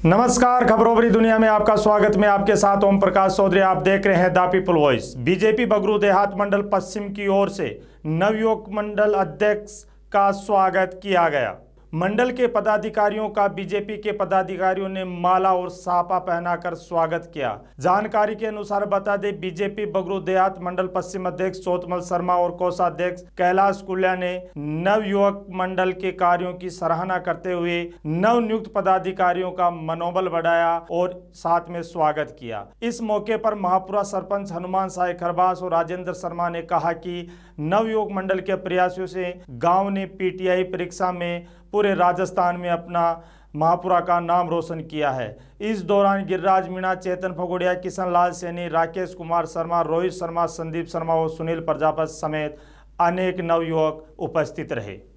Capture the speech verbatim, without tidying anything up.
नमस्कार, खबरों भरी दुनिया में आपका स्वागत। मैं आपके साथ ओम प्रकाश चौधरी। आप देख रहे हैं the people voice. BJP Bagru देहात मंडल पश्चिम की ओर से नवयुवक मंडल अध्यक्ष का स्वागत किया गया। मंडल के पदाधिकारियों का बीजेपी के पदाधिकारियों ने माला और साफा पहनाकर स्वागत किया। जानकारी के अनुसार बता दें, बीजेपी बगरू देहात मंडल पश्चिम अध्यक्ष चौतमल शर्मा और कोषाध्यक्ष कैलाश कुल्या ने नवयुवक मंडल के कार्यों की सराहना करते हुए नवनियुक्त पदाधिकारियों का मनोबल बढ़ाया और साथ में स्वागत किया। इस मौके पर महापुरा सरपंच हनुमान साय खरबास और राजेंद्र शर्मा ने कहा कि नवयुवक मंडल के प्रयासों से गांव ने पीटीआई परीक्षा में पूरे राजस्थान में अपना महापुरा का नाम रोशन किया है। इस दौरान गिरिराज मीणा, चेतन फगोड़िया, किशन लाल सैनी, राकेश कुमार शर्मा, रोहित शर्मा, संदीप शर्मा और सुनील प्रजापति समेत अनेक नवयुवक उपस्थित रहे।